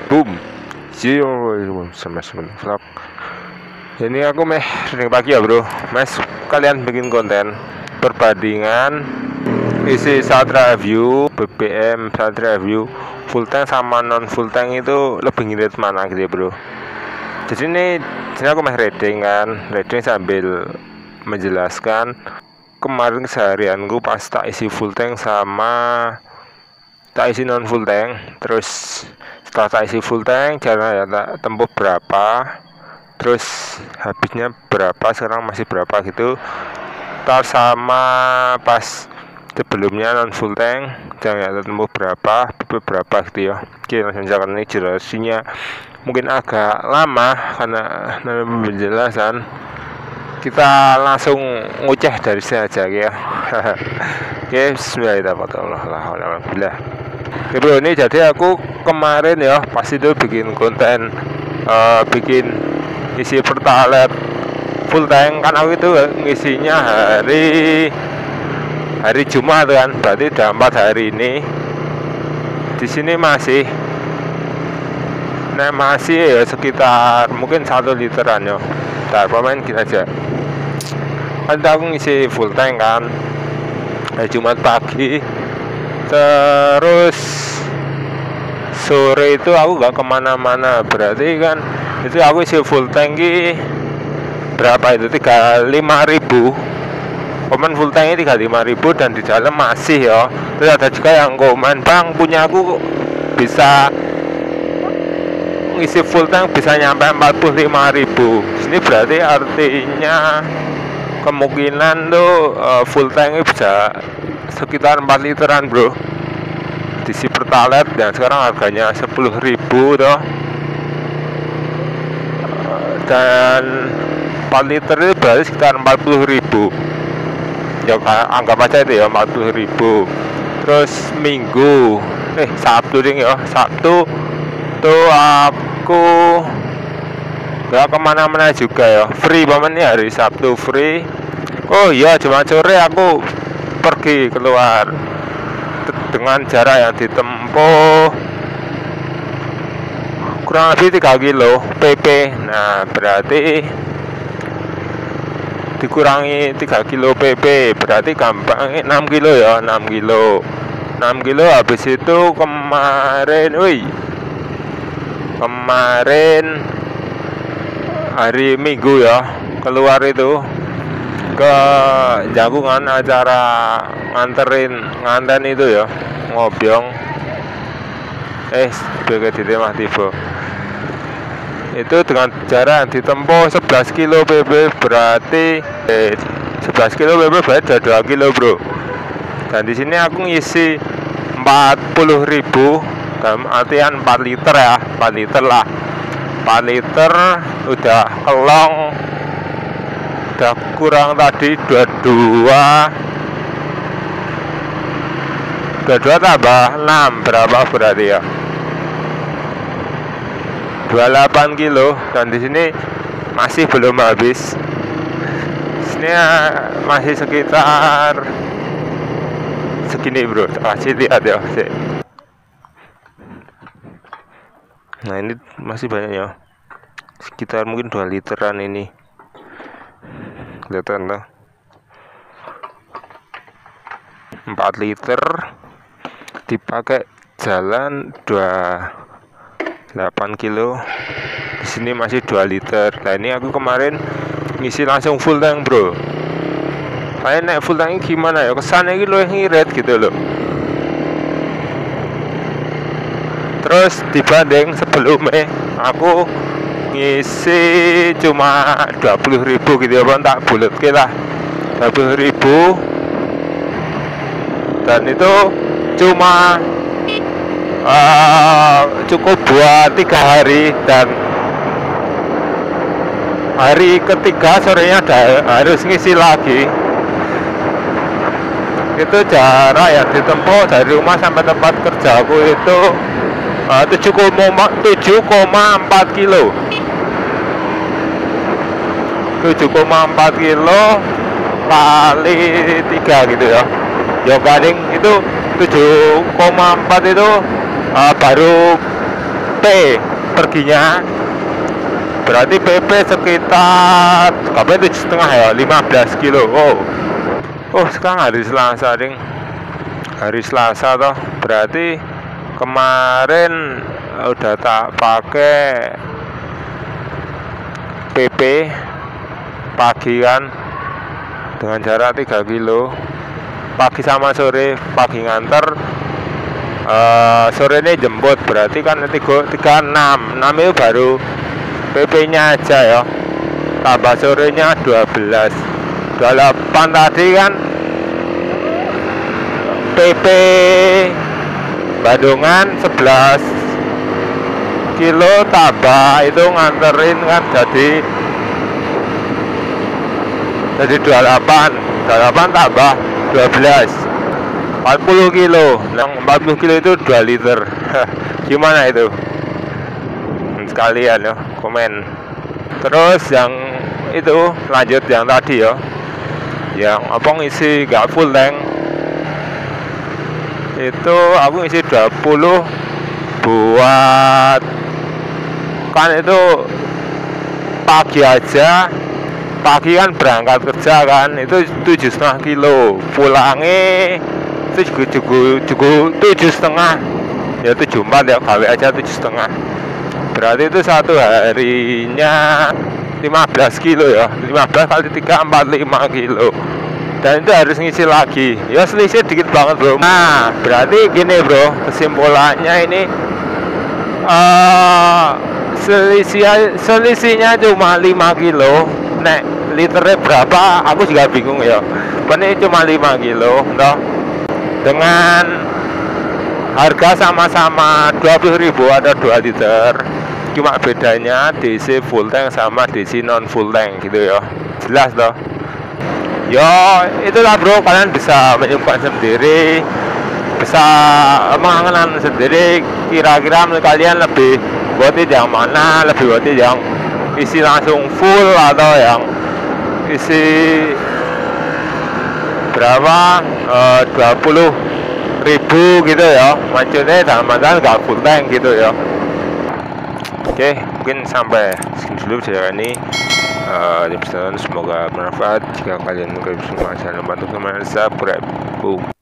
boom zero smash vlog. Ini aku ring pagi ya bro, mas kalian bikin konten perbandingan isi saat review BBM saat review full tank sama non full tank itu lebih ngirit mana gitu ya bro. Jadi ini aku rating sambil menjelaskan kemarin seharianku pas tak isi full tank sama tak isi non full tank. Terus setelah tak isi full tank jalan ya tak tempuh berapa, terus habisnya berapa, sekarang masih berapa gitu. Tar sama pas sebelumnya non full tank jangan ya tempuh berapa gitu ya. Oke, langsung jalan. Ini durasinya mungkin agak lama karena penjelasan, kita langsung ngoceh dari sini aja ya. Oke, bismillahirrahmanirrahim. Oke bro, ini jadi aku kemarin ya pas itu bikin konten bikin isi pertalite full tank kan. Aku itu ngisinya hari Jumat kan, berarti udah 4 hari ini. Di sini masih ya sekitar mungkin 1 literan ya. Ntar pemain kita aja. Kan aku ngisi full tank kan hari Jumat pagi, terus sore itu aku gak kemana-mana. Berarti kan itu aku isi full tank berapa itu 35.000. Komen full tanknya 35.000 dan di dalam masih ya. Terus ada juga yang komen, bang punya aku bisa ngisi full tank bisa nyampe 45.000. Ini berarti artinya kemungkinan tuh full tanknya bisa sekitar 4 literan bro. Diisi pertalite dan sekarang harganya 10.000 toh. Dan 4 liter itu berarti sekitar 40.000 ya, anggap aja itu ya 40.000. Terus Sabtu ding ya, Sabtu tuh aku gak kemana-mana juga ya, free momennya hari Sabtu free. Oh iya, cuma sore aku pergi keluar dengan jarak yang ditempuh kurang lebih 3 kilo PP. Nah berarti dikurangi 3 kilo PP berarti gampang 6 kilo ya, 6 kilo. Habis itu kemarin hari Minggu ya keluar itu ke Jagungan, acara nganten itu ya, ngobyong sebagai mah tiba itu dengan jarak yang ditempuh 11 kilo PP berarti 11 kilo PP berarti 2 kilo bro. Dan di sini aku ngisi 40.000 dalam artian 4 liter ya, 4 liter lah. 4 liter udah kelong, udah kurang tadi 22 tambah 6 berapa berarti ya, 28 kilo. Dan di sini masih belum habis. Sini masih sekitar segini bro, kasih lihat ya. Nah ini masih banyak ya, sekitar mungkin 2 literan ini, kelihatan lah. 4 liter dipakai jalan 8 kilo. Di sini masih 2 liter. Nah ini aku kemarin ngisi langsung full tank bro. Kayak naik full tank gimana ya, kesannya gitu loh, ngirit gitu loh. Terus dibanding sebelumnya aku ngisi cuma 20.000 gitu ya bang, tak bulet lah 20.000. Dan itu cuma cukup buat 3 hari, dan hari ketiga sorenya harus ngisi lagi. Itu jarak yang ditempuh dari rumah sampai tempat kerjaku itu 7,4 kilo. 7,4 kilo kali 3 gitu ya. Ya paling itu 7,4 itu baru P perginya, berarti PP sekitar kabeh 7,5 ya, 15 kilo. Oh sekarang hari Selasa ding, hari Selasa toh, berarti kemarin udah tak pakai PP pagi kan, dengan jarak 3 kilo pagi sama sore. Pagi nganter, sore ini jemput, berarti kan 36 itu baru PP nya aja ya, tambah sorenya 12, 28 tadi kan. PP Bandungan 11 kilo tambah itu nganterin kan, jadi 28 tambah 12 40 kilo. Yang 40 kilo itu 2 liter. Gimana itu? Sekalian ya komen. Terus yang itu lanjut yang tadi ya, yang apa ngisi gak full tank itu, aku ngisi 20 buat kan itu pagi aja. Pagi kan berangkat kerja kan, itu 7,5 kilo, pulangnya itu juga 7,5 ya, 74 ya, kali aja 7,5, berarti itu satu harinya 15 kilo ya, 15 kali 3 45 kilo, dan itu harus ngisi lagi ya, selisih dikit banget bro. Nah berarti gini bro, kesimpulannya ini selisihnya cuma 5 kilo. Nek liternya berapa aku juga bingung ya, ini cuma 5 kilo toh, dengan harga sama-sama 20.000 ada 2 liter, cuma bedanya DC full tank sama DC non full tank gitu ya, jelas toh. Yo itulah bro, kalian bisa menyumbang sendiri, bisa mengenal sendiri kira-kira kalian lebih buat yang mana, lebih buat yang isi langsung full atau yang isi berapa, 20.000 gitu ya, maksudnya dalam artian nggak full tank gitu ya. Oke, mungkin sampai sekian dulu video ini. Semoga bermanfaat. Jika kalian bisa, jangan lupa untuk subscribe.